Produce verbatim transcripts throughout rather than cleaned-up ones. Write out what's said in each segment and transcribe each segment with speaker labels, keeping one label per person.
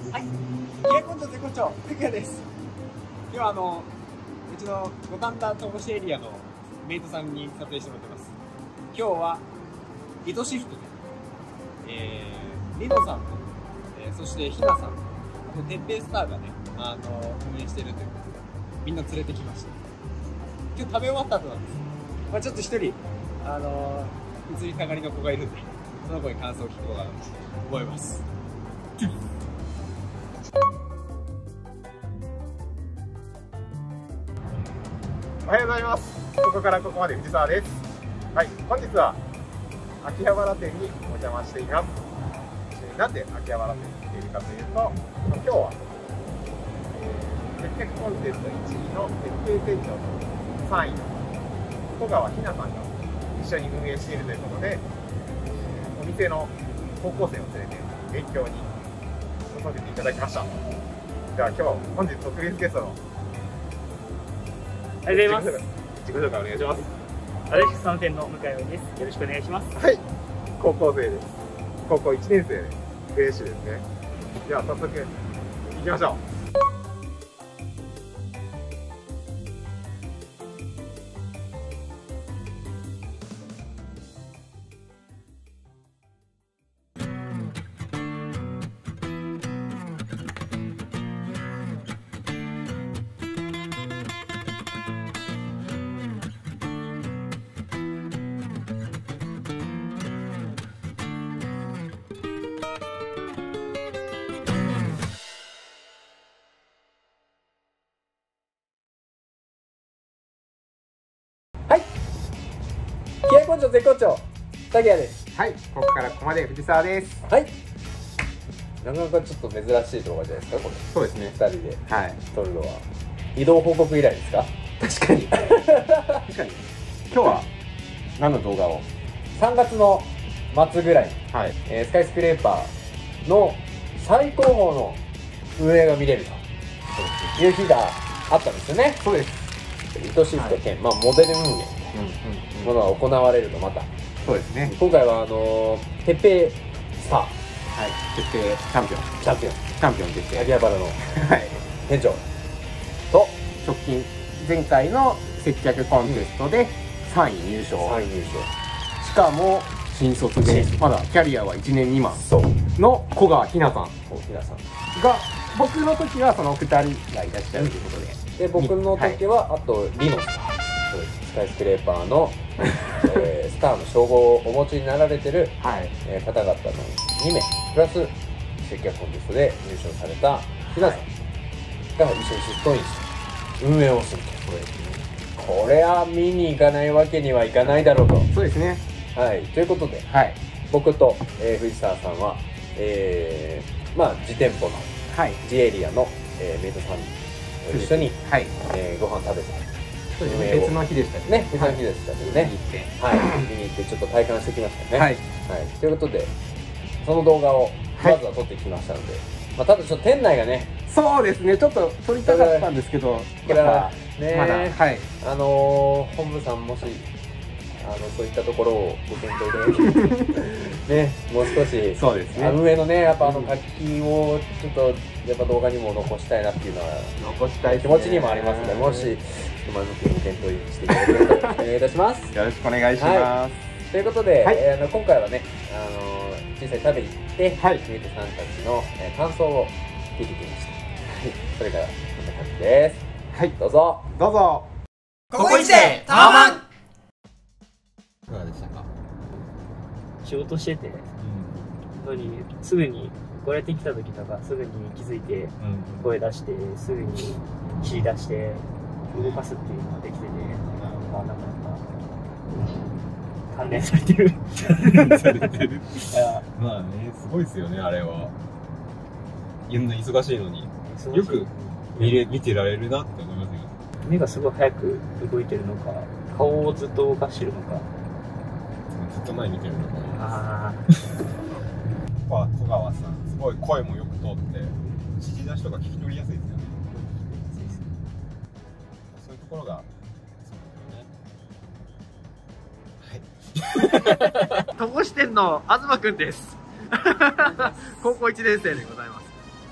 Speaker 1: はい、キラ根性絶好調、拓也です。今日はあのうちの五反田戸越エリアのメイトさんに撮影してもらってます。今日は糸シフトで、えー、リノさんと、えー、そしてひなさん、あとてっぺいスターがね、あの運営してるということで、みんな連れてきました。今日食べ終わった後なんです。まあちょっと一人あの移り下がりの子がいるんで、その子に感想を聞こうかなと思います。
Speaker 2: おはようございます。ここからここまで藤沢です。はい、本日は秋葉原店にお邪魔しています。なんで秋葉原店に来ているかというと、今日は、えー、接客コンテストいちいの徹底店長とさんいの小川ひなさんが一緒に運営しているということで、お店の高校生を連れて勉強に来させていただきました。では今日本日特別ゲストの
Speaker 3: おはようございます。
Speaker 2: 自己紹介お願いします。
Speaker 3: アレックスさん店の向井です。よろしくお願いします。
Speaker 2: はい、高校生です。高校いちねん生でフレッシュですね。では早速行きましょう。
Speaker 1: キラ根性絶好調、拓也です。
Speaker 2: はい、ここからここまで藤沢です。
Speaker 1: はい。なかなかちょっと珍しい動画じゃないですか、これ。
Speaker 2: そうですね。
Speaker 1: ふたりで
Speaker 2: はい。
Speaker 1: 撮るのは移動報告以来ですか？
Speaker 2: 確かに。確かに。今日は何の動画を？
Speaker 1: さんがつの末ぐらいに、
Speaker 2: はい。
Speaker 1: えー、スカイスクレーパーの最高峰の運営が見れるという日があったんですよね。
Speaker 2: そうです。
Speaker 1: 糸シフト兼、まあモデル運営ものが行われると、また
Speaker 2: そうですね。
Speaker 1: 今回はあのー、てっぺいスター、
Speaker 2: はい、決定チャンピオン、
Speaker 1: チャンピオン、
Speaker 2: チャンピオン決定。
Speaker 1: 秋葉原の
Speaker 2: はい。
Speaker 1: 店長と
Speaker 2: 直近前回の接客コンテストでさんい入賞。
Speaker 1: さんい入
Speaker 2: しかも新卒でまだキャリアはいちねん未満
Speaker 1: 賞
Speaker 2: の小川ひなさん
Speaker 1: ひなさん
Speaker 2: が、僕の時はそのふたりがいらっしゃるということで、
Speaker 1: で僕の時は、あとリノススカイスクレーパーの、えー、スターの称号をお持ちになられてる、
Speaker 2: はい、
Speaker 1: えー、方々のにめいプラス接客コンテストで入賞されたひなさんが一緒に出頭員して運営をすると。そうですね。これは見に行かないわけにはいかないだろうと。
Speaker 2: そうですね。
Speaker 1: はい、ということで、はい、僕と、えー、藤沢さんは、えー、まあ自店舗の、はい、自エリアの、えー、メイトさんと一緒に、はい、えー、ご飯食べて。
Speaker 2: 別の日でした
Speaker 1: ね。別の日でしたけどね。はい、見に行ってちょっと体感してきましたね。はい。ということで、その動画をまずは撮ってきましたので、まあただちょっと店内がね、
Speaker 2: そうですね、ちょっと撮りたかったんですけど、
Speaker 1: これはね、
Speaker 2: まだ、はい、
Speaker 1: あの本部さんもしあのそういったところをご検討いただいてね、もう少し、そうですね、運営のね、やっぱあの活気をちょっとやっぱ動画にも残したいなっていうのは残したい気持ちにもありますので、もし前向きに検討していただければとお願いいたします。
Speaker 2: よろしくお願いします。
Speaker 1: ということで、えー、あの今回はね、あの実際食べに行って、はい、メイトさんたちの、えー、感想を聞いてきました。はい、それからこんな感じです。はい、どうぞ
Speaker 2: どうぞ。
Speaker 1: ココイチでタワマン。いかがでしたか？
Speaker 3: 仕事してて、本当にすぐにこうやって来た時とかすぐに気づいて声出して、すぐに切り出して動かすっていうのができてて、まあなんかやっぱ鍛錬されてる。
Speaker 4: 鍛錬されてる。まあね、すごいですよね、あれは。忙しいのによく見れ見てられるなって思いますよ。
Speaker 3: 目がすごい早く動いてるのか、顔をずっと動かしてるのか、
Speaker 4: ずっと前見てるのか。
Speaker 3: ああ。
Speaker 4: 小川さん、すごい声もよく通って、指示出しとか聞き取りやすいですよね。そういうところが、そうですよね。はい。
Speaker 1: 戸越店の東くんです。高校いちねん生でございます。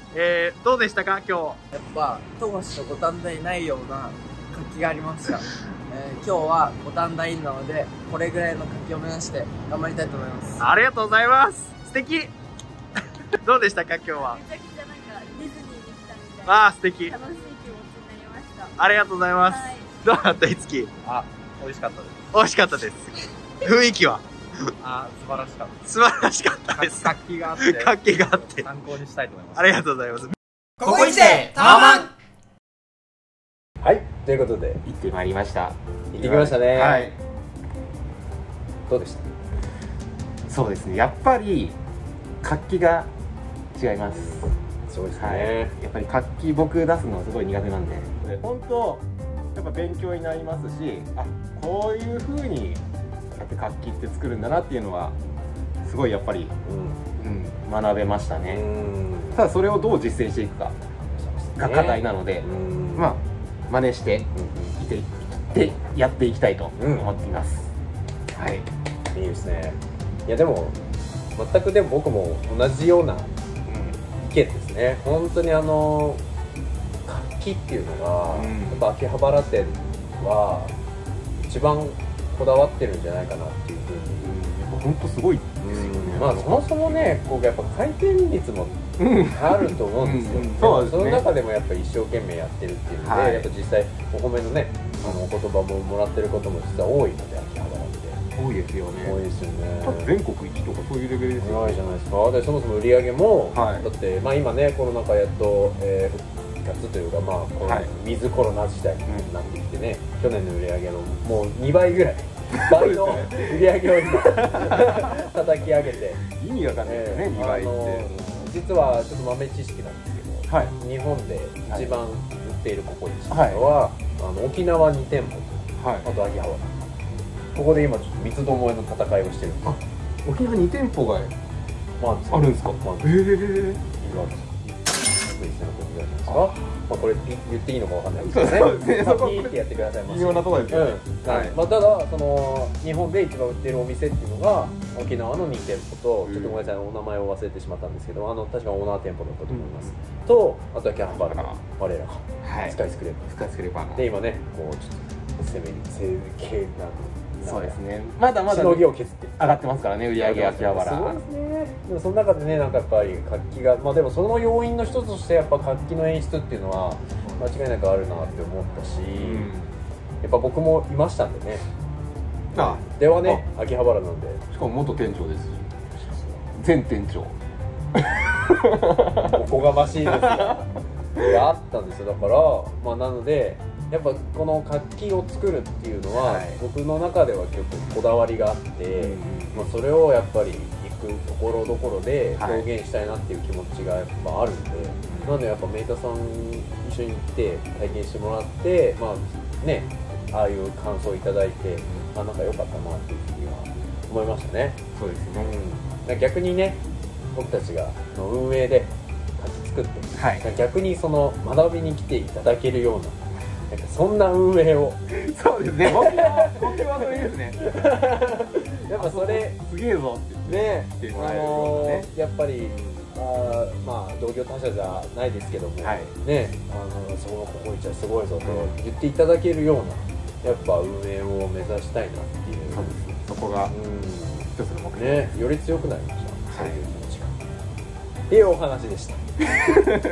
Speaker 1: えー、どうでしたか今日。
Speaker 5: やっぱ富樫と五反田にないような活気がありました、えー、今日は五反田インなのでこれぐらいの活気を目指して頑張りたいと思います。
Speaker 1: ありがとうございます。素敵どうでしたか今日は。
Speaker 6: めちゃくちゃなんかディズニーに来たみたいな
Speaker 1: ああ素敵、
Speaker 6: 楽しい気持ちになりました。
Speaker 1: ありがとうございます、
Speaker 6: はい、
Speaker 1: どうだったいつき。
Speaker 2: あ、美味しかったです。
Speaker 1: 美味しかったです雰囲気は
Speaker 2: あ、素晴らしかったです。
Speaker 1: 素晴らしかったです。
Speaker 2: 活気があって
Speaker 1: 活気があって
Speaker 2: 参考にしたいと思います。
Speaker 1: ありがとうございます。
Speaker 5: ここいちでタワマン。
Speaker 7: はい、ということで
Speaker 2: 行ってまいりました。
Speaker 7: 行ってきましたね。
Speaker 2: はい。
Speaker 7: どうでした？
Speaker 2: そうですね。やっぱり活気が違います。
Speaker 7: そうですね、
Speaker 2: はい。やっぱり活気僕出すのすごい苦手なんで。本当やっぱ勉強になりますし、あ、こういう風にやって活気って作るんだなっていうのはすごいやっぱり、うん、うん、学べましたね。ただそれをどう実践していくかが課題なので、まあ真似していて、でやっていきたいと思っています。うん、はい。
Speaker 7: いいですね。いやでも全くでも僕も同じような意見ですね。本当にあの活気っていうのが、うん、やっぱ秋葉原店は一番こだわってるんじゃないかなっていうふうに。
Speaker 2: 本当すごいですよね。
Speaker 7: まあそもそもね、こうやっぱ回転率もあると思うんですよ。そうですね。その中でもやっぱ一生懸命やってるっていうので、はい、やっぱ実際お褒めのね、あのお言葉ももらってることも実は多いので、秋葉原って。
Speaker 2: 多いですよね。
Speaker 7: 多いですよね。
Speaker 2: 全国一とかそういうレベルですよね。
Speaker 7: ないじゃないですか。でそもそも売り上げも、はい、だってまあ今ねコロナ禍やっと、えー、復活というかまあこの水コロナ時代になってきてね、去年の売り上げのもうにばいぐらい。倍の売り上げを今叩き上げて
Speaker 2: 意味わかんないですね、えー、にばいって。
Speaker 7: 実はちょっと豆知識なんですけど、はい、日本で一番売っているココイチは、はい、あの沖縄にてんぽと、はい、あと秋葉原、ここで今ちょっと三つどもえの戦いをしてるんです。
Speaker 2: 沖縄にてんぽがあるんですか。へえ。いいわけです。
Speaker 7: まあこれ言っていいのかわかんないですけどね。そこピーってやってください。
Speaker 2: 微妙なところですよね。
Speaker 7: はい。まあただその日本で一番売ってるお店っていうのが沖縄のにてんぽと、ちょっとごめんなさいお名前を忘れてしまったんですけど、あの確かオーナー店舗だったと思います。とあとはキャンバーの我らがスカイスクレーパー。
Speaker 2: スカイスクレーパー
Speaker 7: で今ねこうちょっと攻めに整形な。
Speaker 2: そうですね。まだまだ
Speaker 7: しのぎを削って
Speaker 2: 上がってますからね、売り上げ秋葉原。
Speaker 7: すごいですね。でもその中でね、なんかやっぱり活気が、まあでもその要因の一つとしてやっぱ活気の演出っていうのは間違いなくあるなって思ったし、うん、やっぱ僕もいましたんでね。ああではね、秋葉原なんで。
Speaker 2: しかも元店長です。前店長。
Speaker 7: おこがましいですよ。いやあったんですよ。だからまあなので。やっぱこの活気を作るっていうのは、はい、僕の中では結構こだわりがあって、うん、まあ、それをやっぱり行くところどころで表現したいなっていう気持ちがやっぱあるんで、はい、なのでやっぱメーカーさん一緒に行って体験してもらって、まあね、ああいう感想をいただいて、あ、なんか良かったなっていうふうには思いましたね。
Speaker 2: そうですね、
Speaker 7: うん、逆にね僕たちがの運営で活気作って、はい、逆にその学びに来ていただけるようななんかそんな運営を
Speaker 2: そうですね、僕は僕はそれですね。
Speaker 7: やっぱそれ
Speaker 2: すげえぞって
Speaker 7: ね、
Speaker 2: 言ってもらえるようなね、
Speaker 7: やっぱりあまあ同業他社じゃないですけども、はい、ね、あのそこのココイチはすごいぞと言っていただけるようなやっぱ運営を目指したいなっていう、
Speaker 2: そうですね、そこが一つの目標
Speaker 7: ね、より強くなりました、はい、そういう気持ちがっていうお話でした。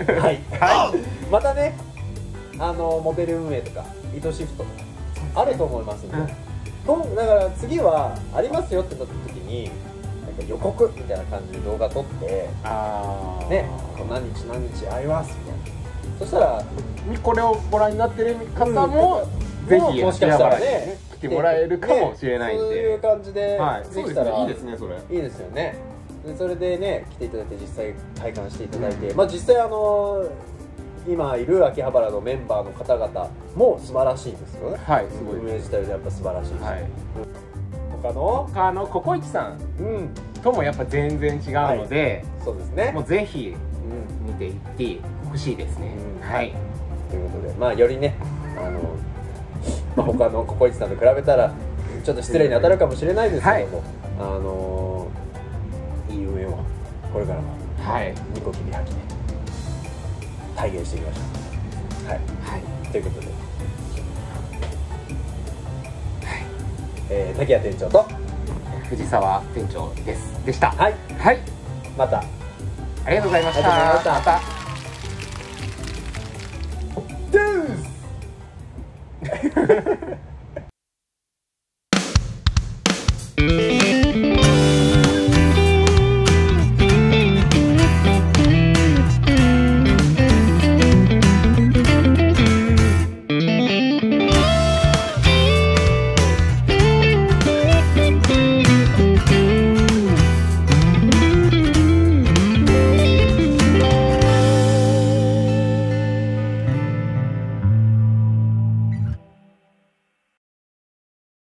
Speaker 7: はい、はい、またねあのモデル運営とか糸シフトとかあると思いますんで、うん、だから次はありますよってなった時になんか予告みたいな感じで動画撮ってあね、何日何日会いますみたいな、そしたら
Speaker 2: これをご覧になってる方も、うん、ぜひ
Speaker 7: もしかしたらね
Speaker 2: 来てもらえるかもしれないんで、ね、
Speaker 7: そういう感じでできたら、
Speaker 2: はい、いいですね、それ
Speaker 7: いいですよね。でそれでね来ていただいて実際体感していただいて、うん、まあ実際あの今いる秋葉原のメンバーの方々も素晴らしいんですよね。
Speaker 2: はい、すごい。
Speaker 7: 運営自体でやっぱ素晴らしいし、はい、他の
Speaker 2: 他のココイチさん、うん、ともやっぱ全然違うので、
Speaker 7: はい、そうですね。
Speaker 2: もうぜひ、うん、見ていってほしいですね。うん、はい。
Speaker 7: ということで、まあよりね、あの、まあ、他のココイチさんと比べたらちょっと失礼に当たるかもしれないですけども、はい、あのいい運営をこれからも、はい、ニコキリハキで体現してみましょう。はい、はい、ということで、はい、えー、滝谷店長と
Speaker 2: 藤沢店長ですでした。
Speaker 7: はい、
Speaker 2: はい、
Speaker 7: また
Speaker 2: ありがとうございました。
Speaker 7: ありがとうございました。
Speaker 2: また
Speaker 7: ドゥース